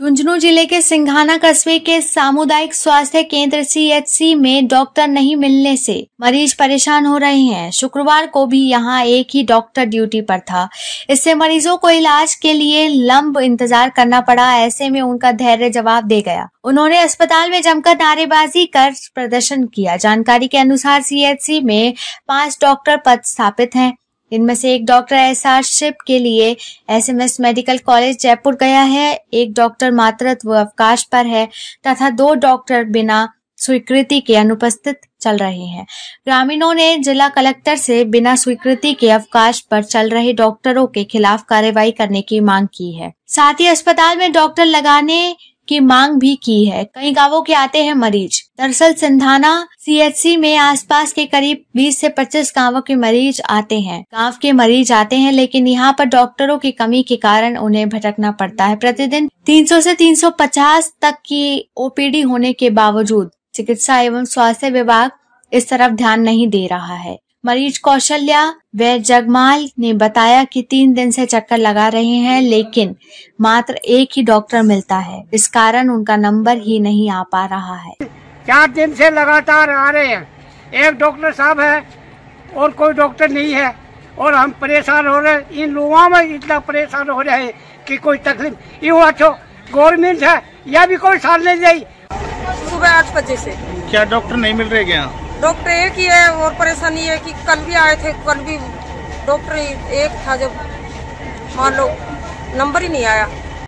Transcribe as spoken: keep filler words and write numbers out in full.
झुंझुनू जिले के सिंघाना कस्बे के सामुदायिक स्वास्थ्य केंद्र सी एच सी में डॉक्टर नहीं मिलने से मरीज परेशान हो रहे हैं। शुक्रवार को भी यहां एक ही डॉक्टर ड्यूटी पर था। इससे मरीजों को इलाज के लिए लंब इंतजार करना पड़ा। ऐसे में उनका धैर्य जवाब दे गया। उन्होंने अस्पताल में जमकर नारेबाजी कर प्रदर्शन किया। जानकारी के अनुसार सी एच सी में पांच डॉक्टर पद स्थापित हैं। इनमें से एक डॉक्टर एसआरशिप के लिए S M S medical college Jaipur गया है, एक डॉक्टर मातृत्व अवकाश पर है तथा दो डॉक्टर बिना स्वीकृति के अनुपस्थित चल रहे हैं। ग्रामीणों ने जिला कलेक्टर से बिना स्वीकृति के अवकाश पर चल रहे डॉक्टरों के खिलाफ कार्रवाई करने की मांग की है। साथ ही अस्पताल में डॉक्टर लगाने की मांग भी की है। कई गांवों के आते हैं मरीज। दरअसल सिंघाना सी एच सी में आसपास के करीब बीस से पच्चीस गांवों के मरीज आते हैं। गांव के मरीज आते हैं, लेकिन यहां पर डॉक्टरों की कमी के कारण उन्हें भटकना पड़ता है। प्रतिदिन तीन सौ से तीन सौ पचास तक की ओ पी डी होने के बावजूद चिकित्सा एवं स्वास्थ्य विभाग इस तरफ ध्यान नहीं दे रहा है। मरीज कौशल्या व जगमाल ने बताया कि तीन दिन से चक्कर लगा रहे हैं, लेकिन मात्र एक ही डॉक्टर मिलता है। इस कारण उनका नंबर ही नहीं आ पा रहा है। चार दिन से लगातार आ रहे हैं। एक डॉक्टर साहब है और कोई डॉक्टर नहीं है और हम परेशान हो रहे हैं। इन लोगों में इतना परेशान हो रहे हैं कि कोई तकलीफ यूँ अच्छो गवर्नमेंट है या भी कोई साल नहीं जाये। सुबह आठ बजे से क्या डॉक्टर नहीं मिल रहे क्या? डॉक्टर एक ही है और परेशानी है कि कल भी आए थे, कल भी डॉक्टर एक था, जब मान लो नंबर ही नहीं आया।